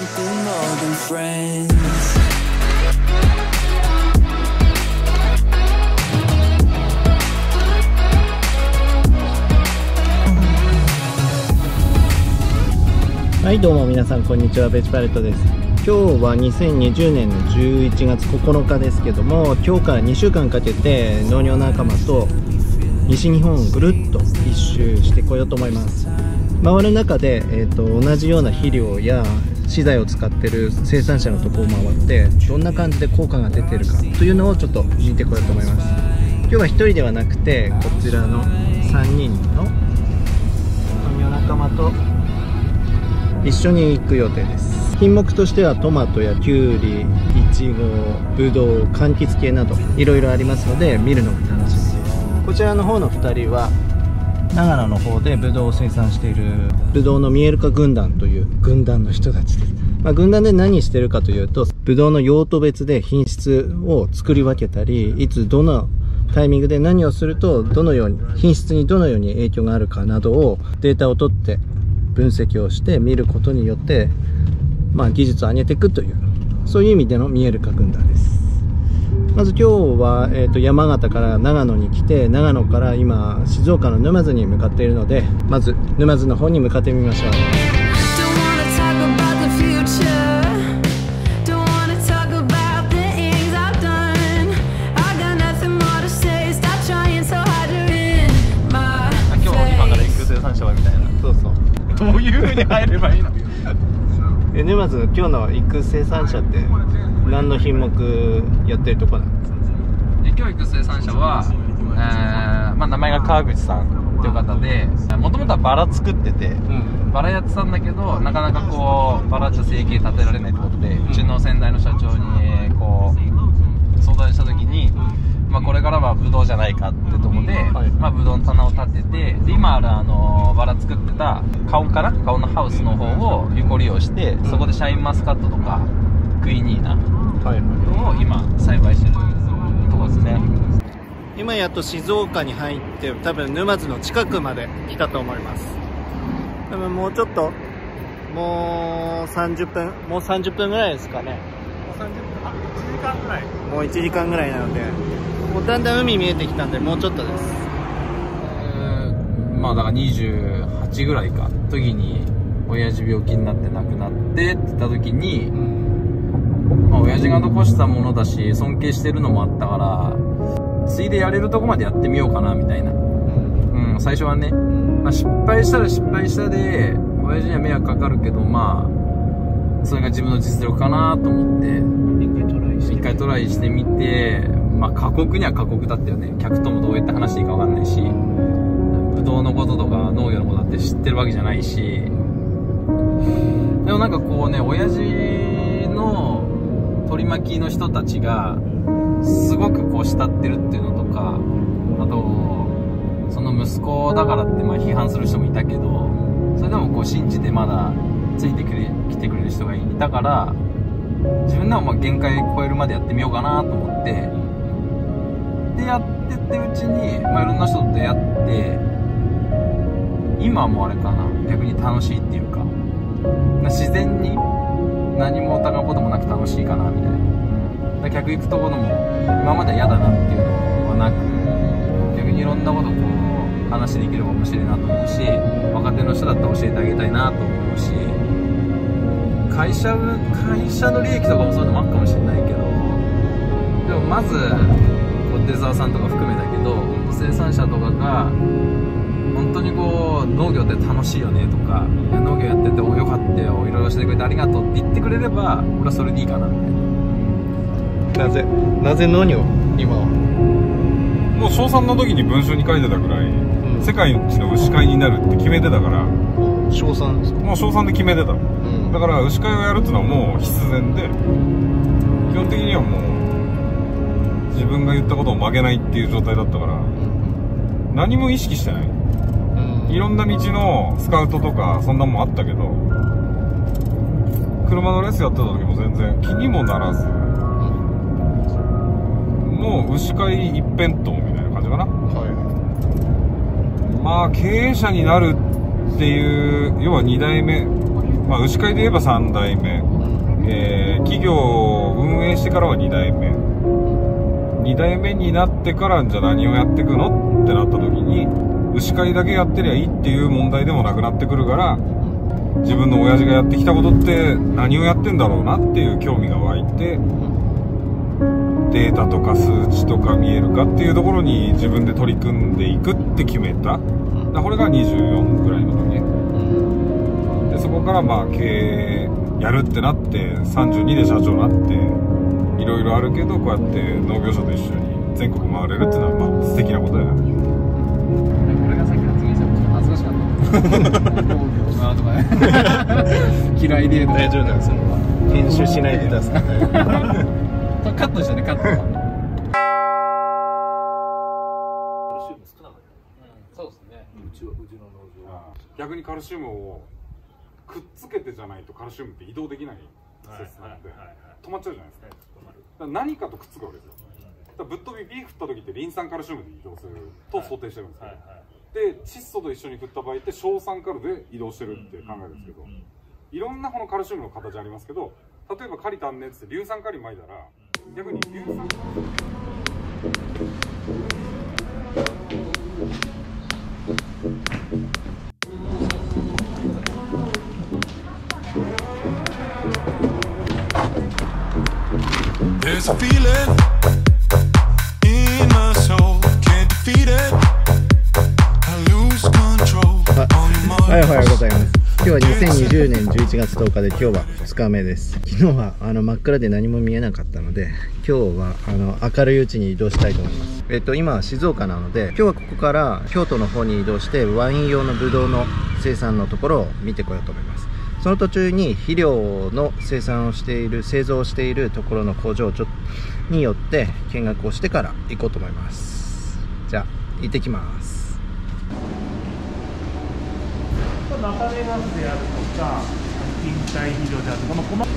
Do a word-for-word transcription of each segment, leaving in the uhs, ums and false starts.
something more than friends. はい、どうも皆さんこんにちは、ベチパレットです。今日はにせんにじゅうねんのじゅういちがつここのかですけども、今日からにしゅうかんかけて農業仲間と西日本をぐるっと一周してこようと思います。回る中で、えー、と同じような肥料や資材を使っている生産者のところを回ってどんな感じで効果が出てるかというのをちょっと見てこようと思います。今日はひとりではなくてこちらのさんにんの農業仲間と一緒に行く予定です。品目としてはトマトやキュウリ、イチゴ、ブドウ、柑橘系などいろいろありますので見るのが楽しみです。こちらの方のふたりは長野の方でブドウを生産しているブドウの見える化軍団という軍団の人たちです。まあ、軍団で何してるかというと、ブドウの用途別で品質を作り分けたり、いつどのタイミングで何をするとどのように品質にどのように影響があるかなどをデータを取って分析をして見ることによって、まあ、技術を上げていくという、そういう意味での見える化軍団です。まず今日は、えーと、山形から長野に来て、長野から今静岡の沼津に向かっているので、まず沼津の方に向かってみましょう。 どういう風に入ればいいの？ え、沼津今日の行く生産者って何の品目やってるとこなんですか？ 今日行く生産者は、えーまあ、名前が川口さんっていう方で、もともとはバラ作ってて、うん、バラやってたんだけどなかなかこうバラじゃ生計立てられないってことで、うん、うちの先代の社長にこう相談した時に、まあ、これからはブドウじゃないかってとこで、はい、まあ、ブドウの棚を立てて、で今あるあのバラ作ってたカオンかなカオンのハウスの方を有効利用して、うん、そこでシャインマスカットとかクイニーナを今栽培してるところですね。 今やっと静岡に入って多分沼津の近くまで来たと思います。多分もうちょっともうさんじゅっぷんもうさんじゅっぷんぐらいですかね。 もうさんじゅっぷん、あ、いちじかんぐらい、 もういちじかんぐらいなので、もうだんだん海見えてきたんでもうちょっとです。 えー、まあだからにじゅうはちぐらいか時に親父病気になって亡くなってって言った時に、うん、まあ親父が残したものだし尊敬してるのもあったからついでやれるとこまでやってみようかなみたいな、うん、うん、最初はね、まあ、失敗したら失敗したで親父には迷惑かかるけど、まあそれが自分の実力かなと思って一回トライしてみて、まあ過酷には過酷だったよね。客ともどうやって話していいか分かんないし、ブドウのこととか農業のことだって知ってるわけじゃないし、でもなんかこうね、親父の取り巻きの人たちがすごくこう慕ってるっていうのとか、あとその息子だからってまあ批判する人もいたけど、それでもこう信じてまだついてくれ来てくれる人がいたから、自分でもまあ限界超えるまでやってみようかなと思って、でやってってうちに、まあ、いろんな人と出会って、今もあれかな、逆に楽しいっていうか、自然に何も疑うこともなく楽しいかなみたいな。客行くところも今までは嫌だなっていうのはなく、逆にいろんなことこう話できれば面白いなと思うし、若手の人だったら教えてあげたいなと思うし、会社会社の利益とかもそういうのもあるかもしれないけど、でもまず出沢さんとか含めだけど、生産者とかが本当にこう農業って楽しいよねとか、いや農業やっててよかったよ、いろいろ教えてくれてありがとうって言ってくれれば俺はそれでいいかなみたいな。 なぜなぜ農業今はもう小さんの時に文集に書いてたぐらい、うん、世界一の牛飼いになるって決めてたから。 小さんですか？ もう小さんで決めてた、うん、だから牛飼いをやるっていうのはもう必然で、基本的にはもう自分が言ったことを曲げないっていう状態だったから、うん、何も意識してない、うん、いろんな道のスカウトとかそんなもんあったけど、車のレースやってた時も全然気にもならず、うん、もう牛飼い一辺倒みたいな感じかな、はい、まあ経営者になるっていう、要はに代目まあ、牛飼いで言えばさんだいめ、えー、企業を運営してからはにだいめ、にだいめになってからじゃあ何をやっていくのってなった時に、牛飼いだけやってりゃいいっていう問題でもなくなってくるから、自分の親父がやってきたことって何をやってんだろうなっていう興味が湧いて、データとか数値とか見えるかっていうところに自分で取り組んでいくって決めた。これがにじゅうよんぐらいの時で、そこからまあ経営やるってなってさんじゅうにで社長になって、いろいろあるけどこうやって農業者と一緒に全国回れるっていうのはまあ素敵なことだよね。 俺がさっき発言したこと恥ずかしかった農業なとかね嫌いで大丈夫ですよ。編集しないでください。 カットしてね、カット。そうですね。うちはうちの農場。 逆にカルシウムをくっつけてじゃないとカルシウムって移動できない説なので止まっちゃうじゃないですか。だから何かとくっつくわけですよ。だからぶっ飛びビー振った時ってリン酸カルシウムで移動すると想定してるんですけど、で窒素と一緒に振った場合って硝酸カルで移動してるって考えるんですけど、いろんなこのカルシウムの形ありますけど、例えばカリ足んねえっつって硫酸カリ撒いたら逆に硫酸 There's a feeling in my soul, can't defeat it. I lose control on my はい、おはようございます。今日はにせんにじゅうねんじゅういちがつとおかで、今日はふつかめです。昨日はあの真っ暗で何も見えなかったので、今日はあの明るいうちに移動したいと思います。えっと今は静岡なので、今日はここから京都の方に移動してワイン用のブドウの生産のところを見てこようと思います。その途中に肥料の生産をしている、製造をしているところの工場ちょによって見学をしてから行こうと思います。じゃあ行ってきます。 中根ガスであるとか、引退肥料であるとか、この細かい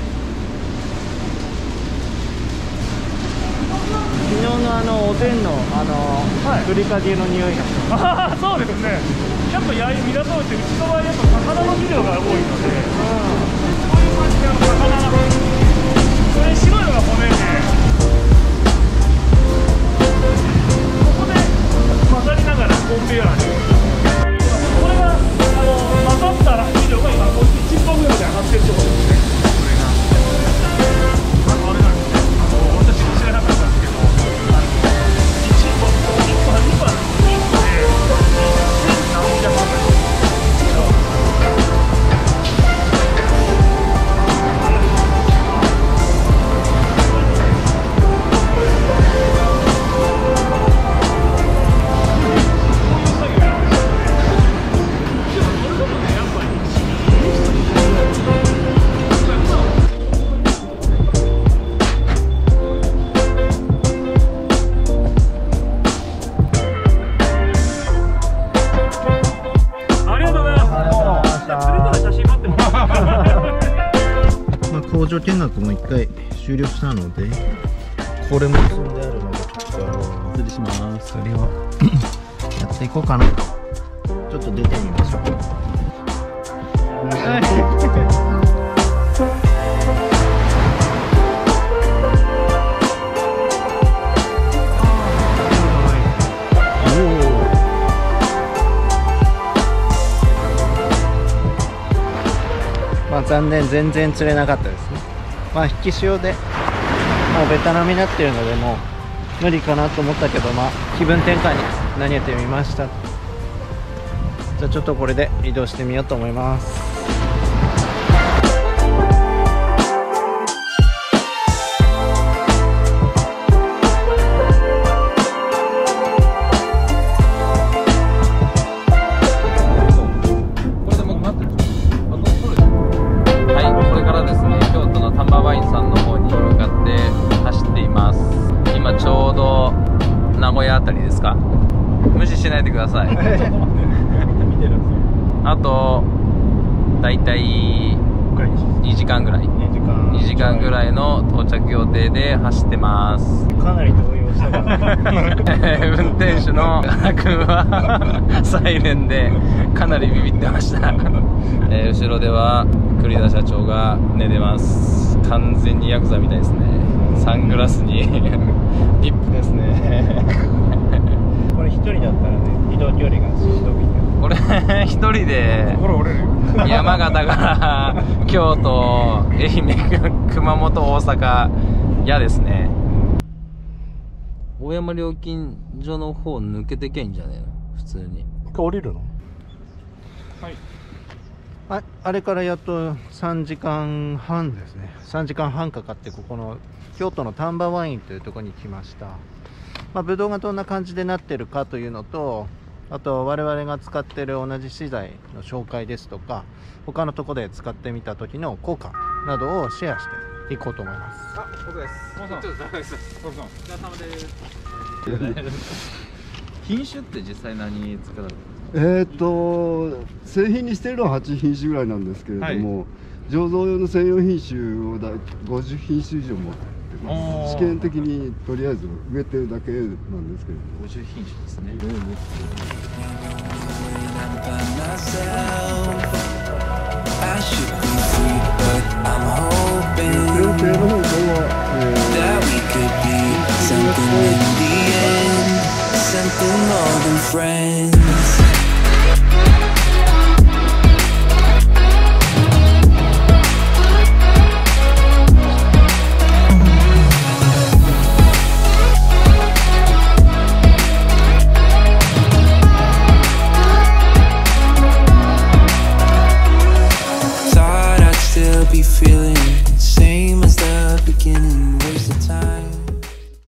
昨日のあのおでんのあの、はい、ふりかけの匂いがします。 ああ、そうですね。やっぱや港ってうちの場合やっぱ魚の肥料が多いので、うん、こういう感じであの魚がこれ白いのが骨で、ここで混ざりながらコンベヤーに、これがあの混ざったら肥料が今こっちいちトンぐらいで上がってるってことですね。これがあのあれなんですね。あの私も知らなかったんですけど、あのいちトンいっぱいにばいいっこでせんなんびゃくえん。 工場見学も一回終了したので、これも積んであるのでちょっとお釣りします。それをやっていこうかな。ちょっと出てみましょう。まあ残念、全然釣れなかったですね。まあ引き潮でもうベタなみになっているので、もう無理かなと思ったけど、まあ気分転換に投げてみました。じゃあちょっとこれで移動してみようと思います。 無視しないでください。あとだいたいにじじかんぐらいにじかんにじかんぐらいの到着予定で走ってます。 かなり動揺したから運転手の原君はサイレンでかなりビビってました、えー、後ろでは栗田社長が寝てます。完全にヤクザみたいですね。サングラスにリップですねこれ一人だったらね、移動距離がしんどいんだよ。 これ一人でほら折れるよ山形から京都、愛媛、熊本、大阪嫌ですね。大山料金所の方抜けてけんじゃねえの普通に。 降りるの？ はいあ, あれからやっとさんじかんはんですね。さんじかんはんかかってここの京都の丹波ワインというところに来ました。まあ、ブドウがどんな感じでなってるかというのと、あと我々が使ってる同じ資材の紹介ですとか、他のところで使ってみた時の効果などをシェアしていこうと思います。 あ、僕です。ちょっと高いです。お疲れ様です。品種って実際何作られてるんですか？ えー、と製品にしているのははちひんしゅぐらいなんですけれども、はい、醸造用の専用品種をだごじゅっひんしゅ以上持ってます。試験的にとりあえず植えてるだけなんですけれども。 ごじゅっひんしゅですね。 うん、料亭の方は、 something more than friends.